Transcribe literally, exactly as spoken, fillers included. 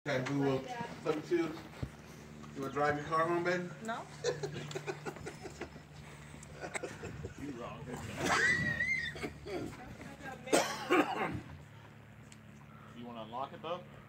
Okay, we will. Number two. You want to drive your car home, baby? No. You wrong. You want to unlock it though?